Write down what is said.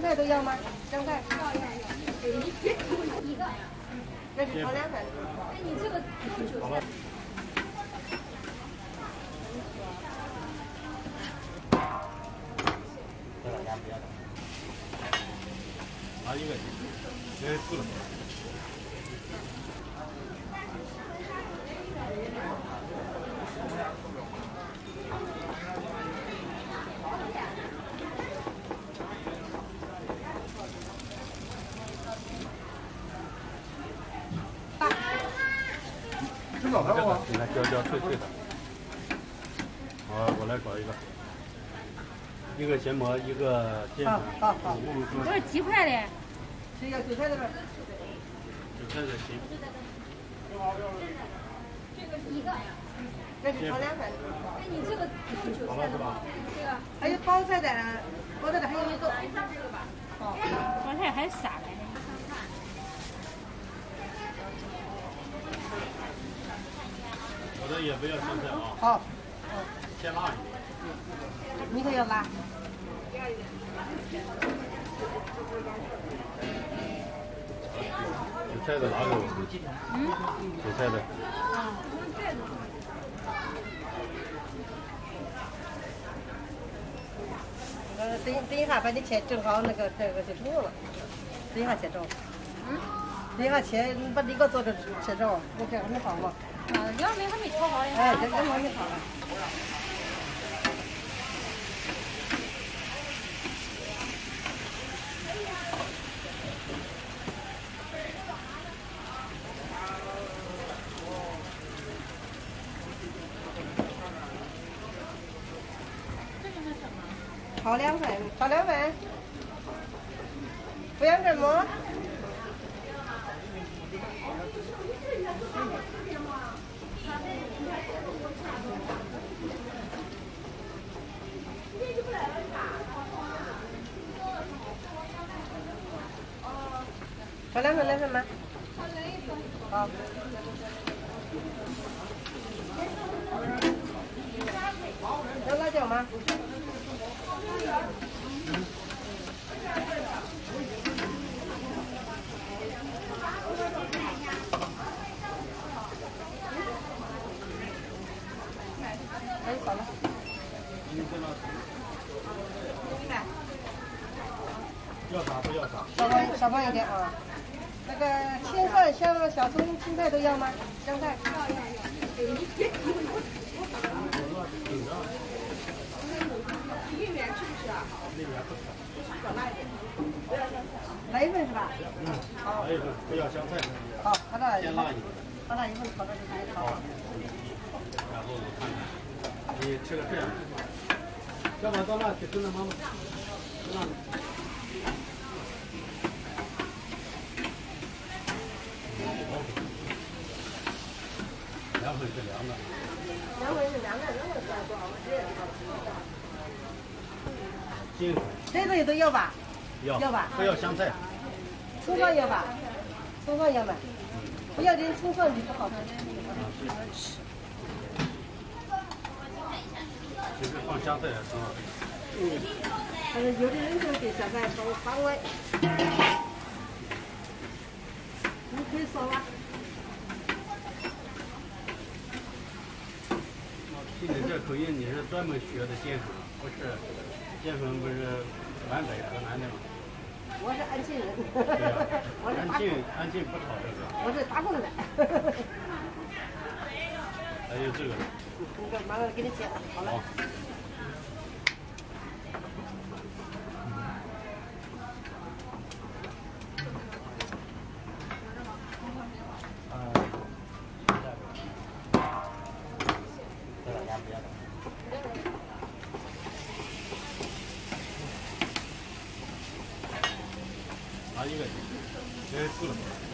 菜都要吗？香菜。要。一个。这是炒凉粉。哎，你这个多久？ 拿一个，够了。 吃早餐吗？ 你看焦脆脆的。我来搞一个，一个咸馍，一个煎粉。 好。 我是鸡块的。 是要韭菜的吗？ 韭菜的行。 这个是一个。这是炒凉粉。哎，你这个多韭菜的吗？这个。还有包菜的还有一个。这个吧。哦。 包菜还撒来的。 我的也不要香菜啊。 好。 先辣一点。 你可要辣。 韭菜的哪个？韭菜的。 等一下把你切正好这个就成了。等一下切正。等一下切，你把这个做成切正，我这还没放嘛。 两边还没炒好嘞。 哎，这还没炒呢。炒凉粉，不要什么？炒凉粉来什么？好。有辣椒吗？哎，好了。 要啥不要啥？ 少放一点啊。那个青蒜、香、小葱、青菜都要吗？香菜。要。芋圆吃不吃啊？ 那边不吃。 少辣一点。不要香菜。来一份是吧？ 好。来一份，不要香菜。 好，好的。 先辣一点。 好了，一份炒到就可以了。 好。然后我看看，你吃个这样的。要不到那去跟着妈妈。那。凉粉是凉的。 凉粉是凉的，凉粉多少？ 金粉。 这东西都要吧？要吧？ 不要香菜。 葱蒜要吧？葱蒜要吗？不要点葱蒜就不好吃。 其实放香菜也挺好吃。 但是有的人就给香菜放歪。你可以说吧。 听你这口音，你是专门学的煎粉，不是？煎粉不是皖北河南的吗？ 我是安庆人。 对呀。安庆不炒这个。 我是打工的。 还有这个。 这个马上给你切，好了。 拿一个，够了。